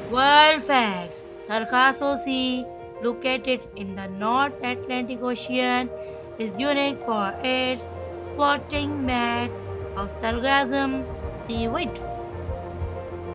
World facts: Sargasso Sea, located in the North Atlantic Ocean, is unique for its floating mats of sargassum seaweed.